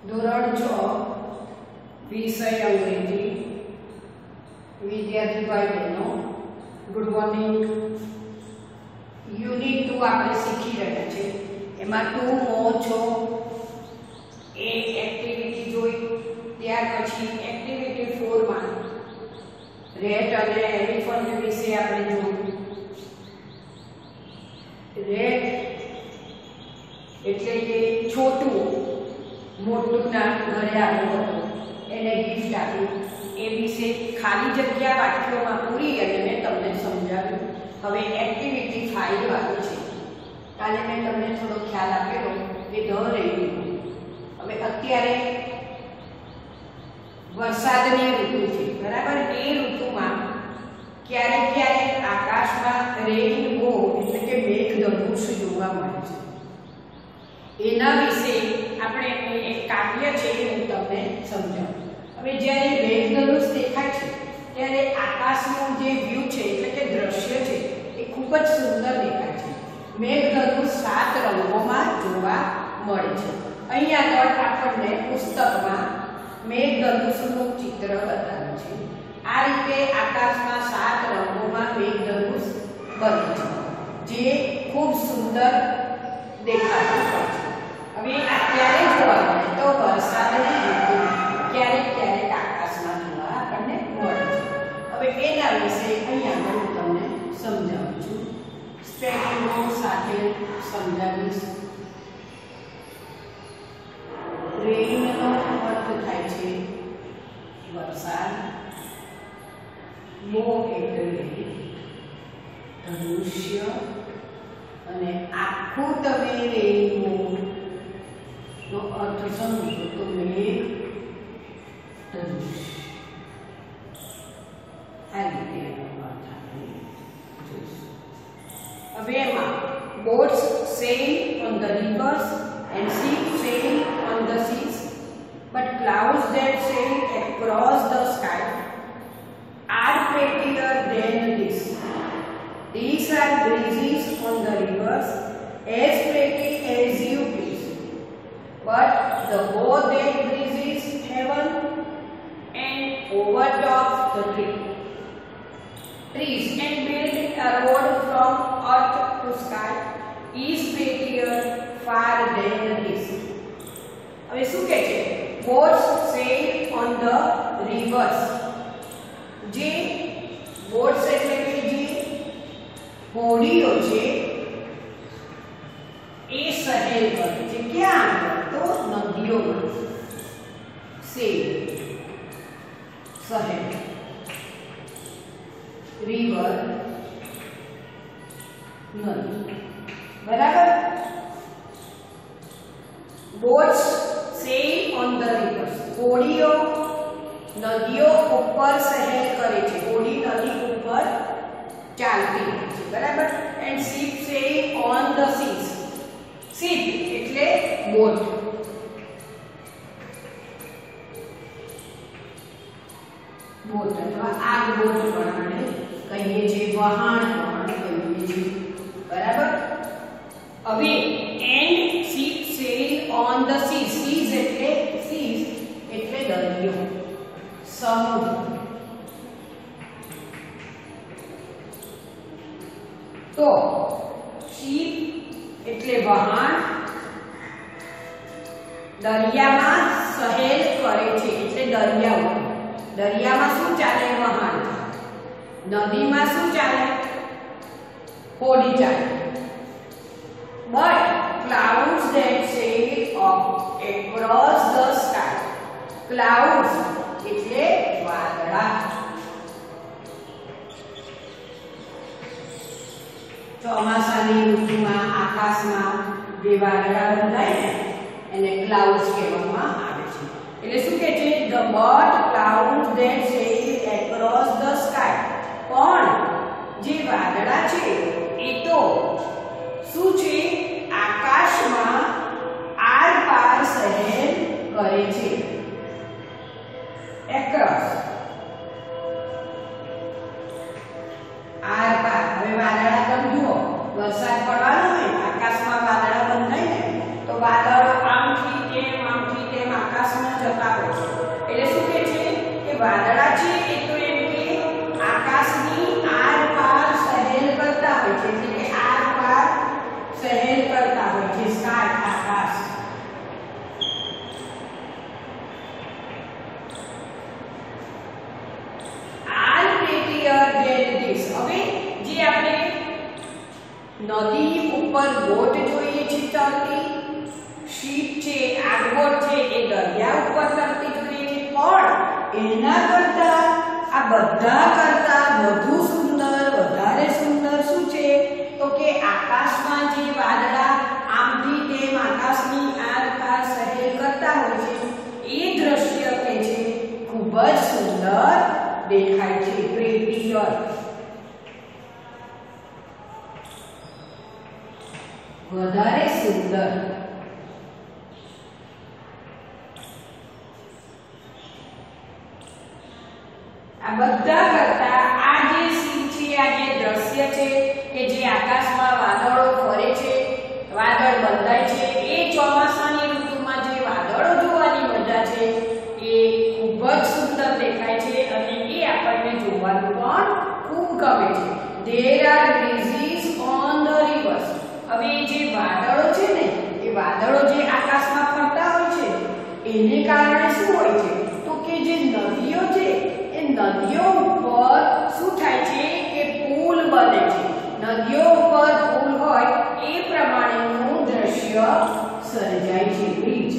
ધોરણ 6 વિષય અંગ્રેજી વિદ્યાર્થી ભાઈ બહેનો ગુડ મોર્નિંગ। યુનિટ 2 આપણે શીખી રહ્યા છે। એમાં તું મો છો એ એક્ટિવિટી જોઈ, ત્યાર પછી એક્ટિવિટી 4 માં રેટ અને એલિફન્ટ વિશે આપણે જોયું। રેટ એટલે કે છોટું મોટું ના ઘરે આવ્યું હતું, એને ગિફ્ટ આપી, એ વિશે ખાલી જગ્યા વાક્યોમાં પૂરી અને મેં તમને સમજાવ્યું। હવે એક્ટિવિટી 5 આવી છે। કાલે મેં તમને થોડો ખ્યાલ આપેલો કે ધ રેઇન। હવે અત્યારે વરસાદની ઋતુ છે, બરાબર। એ ઋતુમાં ક્યારેક ક્યારેક આકાશમાં રેઇનબો એટલે કે મેઘધનુષ જોવા મળે છે। એના વિશે આપણે એક કાવ્ય છે હું તમને સમજાવું। હવે જ્યારે મેઘધનુષ દેખાય છે ત્યારે આકાશનું જે વ્યૂ છે એટલે કે દ્રશ્ય છે એ ખૂબ જ સુંદર દેખાય છે। મેઘધનુષ 7 રંગોમાં જોવા મળે છે। અહીં આગળ આપણને પુસ્તકમાં મેઘધનુષનું ચિત્ર બતાવ્યું છે। આ રીતે આકાશમાં 7 રંગોમાં મેઘધનુષ બને છે, જે ખૂબ સુંદર દેખાતું હોય છે। હવે અત્યારે જોવા મળે તો વરસાદની ઋતુ ક્યારેક ક્યારેક આકાશમાં જોવા આપણને મળે છે। હવે એના વિશે અહીંયા હું તમને સમજાવું છું, સ્પેલિંગો સાથે સમજાવીશ। રેઇનનો અર્થ થાય છે વરસાદ, મો એટલે ધનુષ્ય, અને આખું તમે રેઇનબો નો અર્થ સમજો તો મેઘ ધનુષ। આ રીતે એનો અર્થ આપણે જોઈશું। હવે એમાં boats sail on the rivers and ships sail on the seas, but clouds that sail across the sky are prettier than this. These are breezes on the rivers, as pretty as you please, but the boat that breezes heaven and overtops the trees and build a road from earth to sky is prettier far than this. હવે શું કહે છે? boats sail on the rivers। જે boats એટલે કે જે હોડીઓ છે એ સહેલ કરે છે, ક્યાં? તો નદીઓમાં। સેલ સહેલ, રિવર નદી, બરાબર। Boats sail on the rivers, હોડીઓ નદીઓ ઉપર સહેલ કરે છે, હોડી નદી ઉપર ચાલતી હોય છે, બરાબર। And ship sail on the seas, ship એટલે બોટ, બોટ અથવા આગ બોટ પણ કહીએ છીએ, વહાણ પણ કહીએ છીએ, બરાબર। હવે and ship sail on the seas, seas એટલે દરિયો, સમુદ્ર। તો શિપ એટલે વહાણ, દરિયામાં સહેલ કરે છે એટલે દરિયાઓ। દરિયામાં શું ચાલે? વહાણ। નદીમાં શું ચાલે? હોડી ચાલે। but clouds that sail up across the sky, clouds એટલે વાદળા। ચોમાસાની ઋતુમાં આકાશમાં જે વાદળા બંધાય ને એને ક્લાઉડ્સ કહેવામાં આવે છે। એટલે શું કહે છે? the but clouds that sail across the sky, પણ જે વાદળા છે એ તો શું છે? આકાશમાં આર પાર સહેલ કરે છે, across, આર પાર। હવે વાદળા તમે જુઓ, વરસાદ પડવાનો હોય, આકાશમાં વાદળા બંધાય ને તો વાદળો આમથી તેમ આકાશ નદી ઉપર બોટ જોઈએ છે તરતી, શીપ છે આગબોટ છે એ દરિયા ઉપર તરતી જોઈએ છે, પણ એના કરતા આ બધા કરતા વધુ સુંદર, વધારે સુંદર શું છે તો કે આકાશમાં જે વાદળા આમથી તેમ આકાશની આરપાર સહેર કરતા હોય છે એ દ્રશ્ય કે છે ખૂબ જ સુંદર દેખાય છે, પ્રેટિયર, વધારે સુંદર. આ બધા કરતા આ જે સીન છે, આ જે દ્રશ્ય છે કે જે આકાશમાં વાદળો ફરે છે, વાદળ બંધાય છે, એ ચોમાસાની ઋતુમાં જે વાદળો જોવાની મજા છે એ ખૂબ જ સુંદર દેખાય છે અને એ આપણને જોવાનું પણ ખૂબ ગમે છે. There are breezes on the rivers. હવે જે વાદળો છે ને એ વાદળો જે આકાશમાં ફરતા હોય છે એને કારણે શું હોય છે તો કે જે નદીઓ છે એ નદીઓ ઉપર શું થાય છે કે પુલ બને છે. નદીઓ ઉપર પુલ હોય એ પ્રમાણેનું દ્રશ્ય સર્જાય છે, બ્રિજ,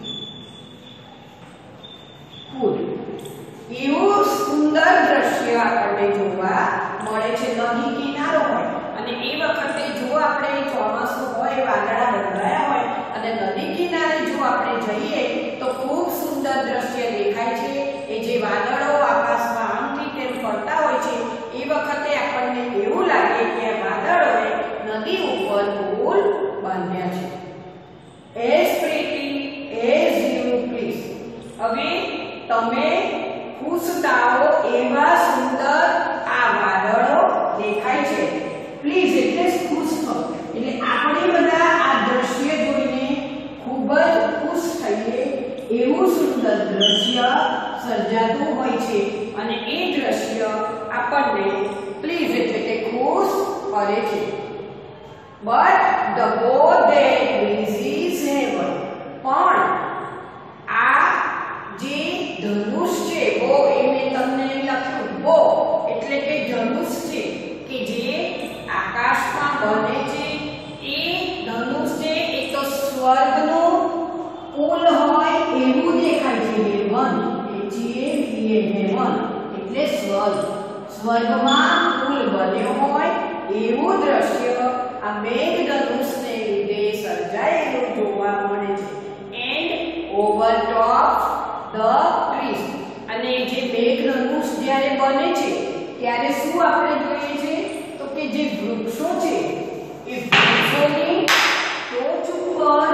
પુલ. એવું સુંદર દ્રશ્ય આપણને જોવા મળે છે. નદી કિનારો હોય અને એ વખતે જો આપણે ચોમાસું હોય, વાદળા બંધાયા હોય અને નદી કિનારે જો આપણે જઈએ તો ખૂબ સુંદર દ્રશ્ય દેખાય છે. એ જે વાદળો આકાશમાં આમથી તેમ ફરતા હોય છે એ વખતે આપણને એવું લાગે કે આ વાદળોએ નદી ઉપર પુલ બાંધ્યા છે. As pretty as you please. હવે તમે ખુશ થાઓ એવા સુંદર આ વાદળો દેખાય છે. પ્લીઝ એટલે ખુશ થાઓ એટલે આપણે બધા આ દ્રશ્ય જોઈને ખૂબ જ ખુશ થઈએ એવું સુંદર દ્રશ્ય સર્જાતું હોય છે અને એ દ્રશ્ય આપણને પ્લીઝ એટલે કે ખુશ કરે છે. But the boat that breezes heaven. પણ આ જે ધનુષ છે, બો એ મેં તમને લખ્યું, બો એટલે કે ધનુષ છે કે જે આકાશમાં બને છે એ ધનુષ છે એ તો સ્વર્ગનું પુલ હોય એવું દેખાય છે. હેવન હેવન એટલે સ્વર્ગ, સ્વર્ગમાં પુલ બન્યો હોય એવું દ્રશ્ય આ મેઘધનુષને લીધે સર્જાયેલું જોવા મળે છે. And over top the trees. અને જે મેઘધનુષ જ્યારે બને છે ત્યારે શું આપણે જોઈએ છે તો કે જે વૃક્ષો છે એ વૃક્ષોની ટોચ ઉપર,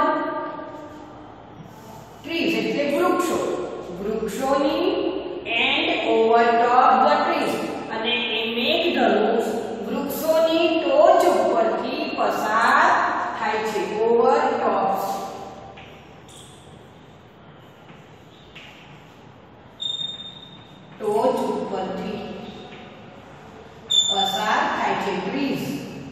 ટ્રીઝ એટલે વૃક્ષો, વૃક્ષોની and over top the trees અને એ મેઘધનુષ વૃક્ષોની ટોચ ઉપરથી પસાર થાય છે. ઓવર ટોપ, ટોચ ઉપરથી પસાર થાય છે. ટ્રીઝ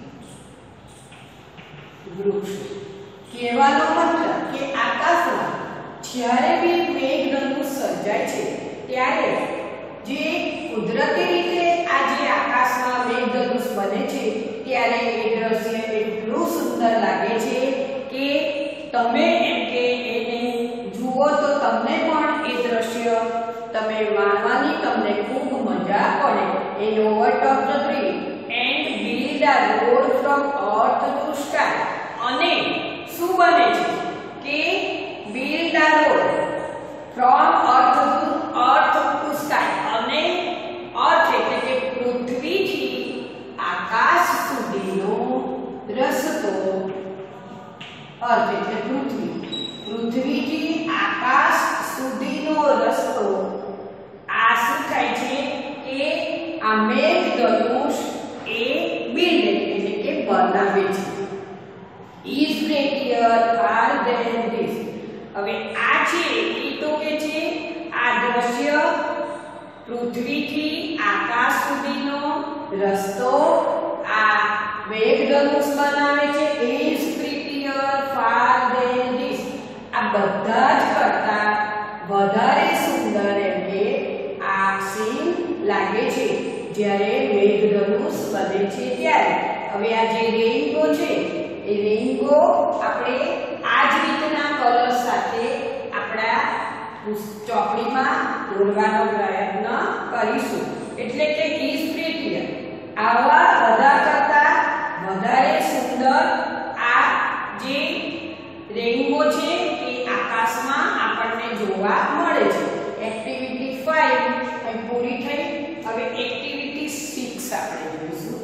વૃક્ષ. કહેવાનો મતલબ કે આકાશમાં જ્યારે બી મેઘધનુષ સર્જાય છે ત્યારે જે કુદરતી રીતે આ જે આકાશમાં મેઘધનુષ બને છે ત્યારે એ દ્રશ્ય એટલું સુંદર લાગે છે કે તમે એમ કે એને જુઓ તો તમને પણ એ દ્રશ્ય તમે માણવાની તમને ખૂબ મજા પડે. And over top the tree and build a road from earth to sky. અને શું બને છે કે build a road from earth to sky. અને અર્થ એટલે કે પૃથ્વીથી આકાશ સુધીનો રસ્તો, અર્થ એટલે પૃથ્વી, પૃથ્વીથી આકાશ સુધીનો રસ્તો આ શું થાય છે કે આ મેઘધનુષ એ બિલ્ડ એટલે કે બનાવે છે. Is prettier far than this. હવે આ છે એ તો કે છે આ દ્રશ્ય પૃથ્વીથી આકાશ સુધીનો રસ્તો આ મેઘધનુષ બનાવે છે. Is prettier far than this. આ બધા જ કરતા વધારે સુંદર એમ કે આ સીન લાગે છે. જ્યારે મેઘધનુષ બને છે ત્યારે. હવે આ જે રેઇનબો છે એ રેઇનબો આપણે આ જ રીતના કલર સાથે આપણા ચોપડીમાં દોરવાનો પ્રયત્ન કરીશું. એટલે કે ઇઝ પ્રિટિયર. આવા બધા કરતા વધારે સુંદર આ જે રેઇનબો છે એ આકાશમાં આપણને જોવા મળે છે. એક્ટિવિટી 5 અહીં પૂરી થઈ. હવે એક્ટિવિટી 6 આપણે જોઈશું.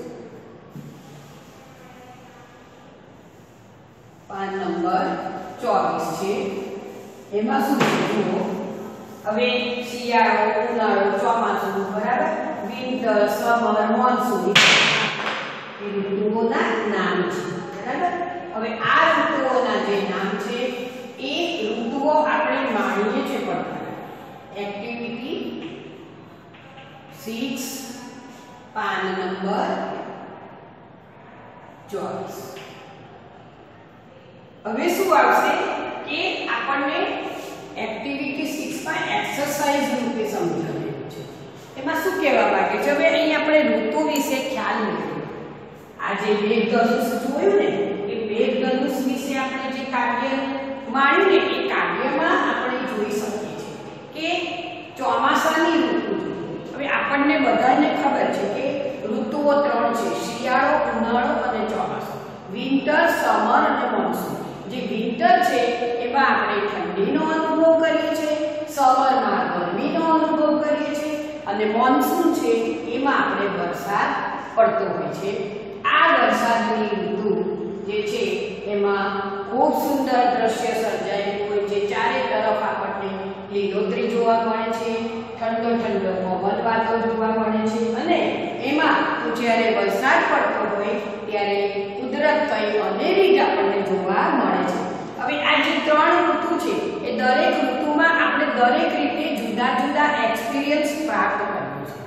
પાન નંબર 24 છે. એમાં શું જુઓ, હવે શિયાળો, ઉનાળો, ચોમાસું, બરાબર, વિન્ટર, સમર, મોન્સૂન એ ઋતુઓના નામ છે. બરાબર. હવે આ ઋતુઓના જે નામ છે એ ઋતુઓ આપણે માણીએ છીએ પડતા. એક્ટિવિટી 6 પાન નંબર 24. હવે શું આવશે કે આપણને એક્ટિવિટી 6 માં એક્સરસાઇઝ રૂપે સમજાવેલું છે. એમાં શું કહેવા માંગે છે? હવે અહીં આપણે ઋતુ વિશે ખ્યાલ નથી. આ જે મેઘધનુષ જોયું ને એ મેઘધનુષ વિશે આપણે જે કાવ્ય માણ્યું ને એ કાવ્યમાં આપણે જોઈ શકીએ છીએ કે ચોમાસાની ઋતુ. હવે આપણને બધાને ખબર છે કે ઋતુઓ 3 છે: શિયાળો, ઉનાળો અને ચોમાસું. વિન્ટર, સમર અને મોન્સૂન. જે વિન્ટર છે એમાં આપણે ઠંડીનો અનુભવ કરીએ છીએ, સમરમાં ગરમીનો અનુભવ કરીએ છીએ અને મોન્સૂન છે એમાં આપણે વરસાદ પડતો હોય છે. આ વરસાદની ઋતુ જે છે એમાં ખૂબ સુંદર દ્રશ્ય સર્જાયેલું હોય છે. ચારે તરફ આપણને લીલોતરી જોવા મળે છે, ઠંડો ઠંડો પવન વાતો જોવા મળે છે અને એમાં જ્યારે વરસાદ પડતો હોય ત્યારે કુદરત કઈ અનેરી જ આપણને જોવા મળે છે. હવે આ જે 3 ઋતુ છે એ દરેક ઋતુમાં આપણે દરેક રીતે જુદા જુદા એક્સપિરિયન્સ પ્રાપ્ત કર્યો છે.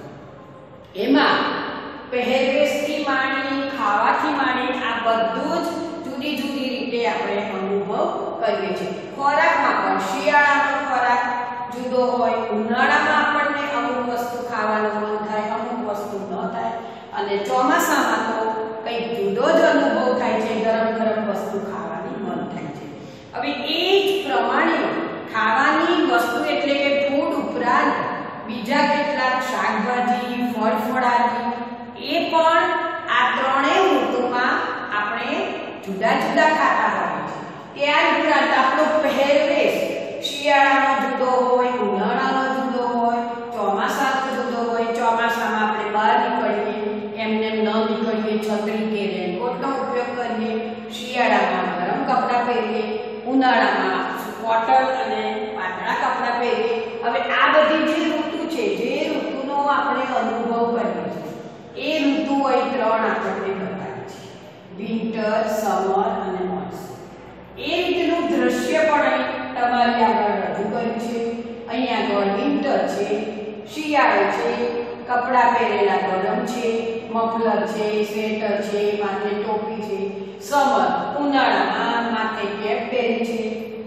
એમાં પહેરવેશથી માંડી, ખાવાથી માંડી આ બધું જ જુદી જુદી રીતે આપણે અનુભવ કરીએ છીએ. ખોરાકમાં પણ શિયાળાનો ખોરાક જુદો હોય, ઉનાળામાં આપણને અમુક વસ્તુ ખાવાનું મન થાય, અમુક વસ્તુ ન થાય અને ચોમાસામાં તો કંઈક જુદો જ અનુભવ થાય છે, ગરમ ગરમ વસ્તુ ખાવાની મન થાય છે. હવે એ જ પ્રમાણે ખાવાની વસ્તુ એટલે કે ફૂડ ઉપરાંત બીજા કેટલાક શાકભાજી, ફળફળાદી એ પણ આ ત્રણેય ઋતુમાં આપણે જુદા જુદા ખાતા હોઈએ છીએ. ત્યાર ઉપરાંત આપણો પહેરવેશ શિયાળાનો જુદો હોય, ઉનાળાનો જુદો હોય, ચોમાસાનો જુદો હોય. ચોમાસામાં આપણે બહાર નીકળીએ એમને ન નીકળીએ, છત્રી કે રેનકોટનો ઉપયોગ કરીએ. શિયાળામાં ગરમ કપડાં પહેરીએ, ઉનાળામાં કોટન અને પાતળા કપડાં પહેરીએ. હવે આ બધી જે ઋતુ છે, જે ઋતુનો આપણે અનુભવ કરીએ છીએ એ ઋતુઓ એ 3 આપણને બતાવી છે: વિન્ટર, સમર અને મોન્સૂન. એ રીતનું દ્રશ્ય પણ તમારી આગળ રજૂ કર્યું છે. અહીંયા આગળ વિન્ટર છે, શિયાળો છે, કપડાં પહેરેલા ગરમ છે, મફલર છે, સ્વેટર છે, માથે ટોપી છે. સમર ઉનાળામાં માથે કેપ પહેરી છે,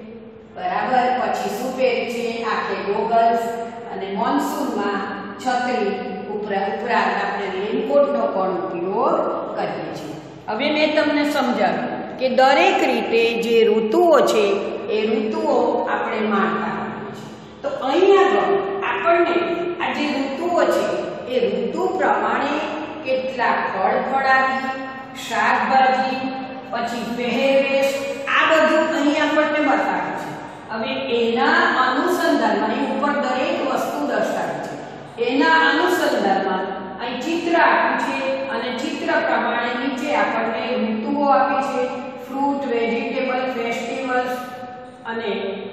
બરાબર, પછી શું પહેરી છે? આંખે ગોગલ્સ. અને મોન્સૂનમાં છત્રી ઉપરાંત આપણે રેનકોટનો પણ ઉપયોગ કરીએ છીએ. હવે મેં તમને સમજાવ્યું કે દરેક રીતે જે ઋતુઓ છે એ ઋતુઓ આપણે માણતા હોઈએ છીએ. તો અહીંયા આપણને આ જે ઋતુઓ છે એ ઋતુ પ્રમાણે કેટલાક ફળફળાદી, શાકભાજી, પછી પહેરવેશ આ બધું અહીં આપણને બતાવ્યું છે. હવે એના અનુસંધાનમાં અહીં ઉપર દરેક વસ્તુ દર્શાવી છે. એના અનુસંધાનમાં અહીં ચિત્ર આપ્યું છે અને ચિત્ર પ્રમાણે નીચે આપણને ઋતુઓ આપી છે: ફ્રૂટ, વેજીટેબલ, ફેસ્ટિવલ્સ અને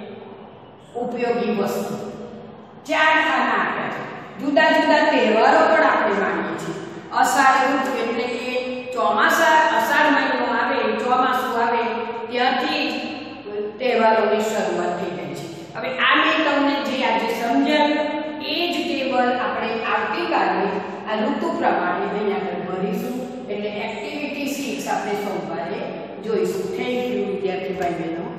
ઉપયોગી વસ્તુ. 4 ખાના આપ્યા છે. જુદા જુદા તહેવારો પણ આપણે માનીએ છીએ. અષાઢ ઋતુ એટલે કે ચોમાસા, અષાઢ મહિનો આવે, ચોમાસું આવે ત્યાંથી જ તહેવારોની શરૂઆત થઈ ગઈ છે. હવે આ મેં તમને જે આજે સમજાવ્યું એ જ ટેબલ આપણે આવતીકાલે આ ઋતુ પ્રમાણે અહીંયા આગળ ભરીશું. એટલે એક્ટિવિટી 6 આપણે સોમવારે જોઈશું. થેન્ક યુ વિદ્યાર્થી ભાઈ બહેનો.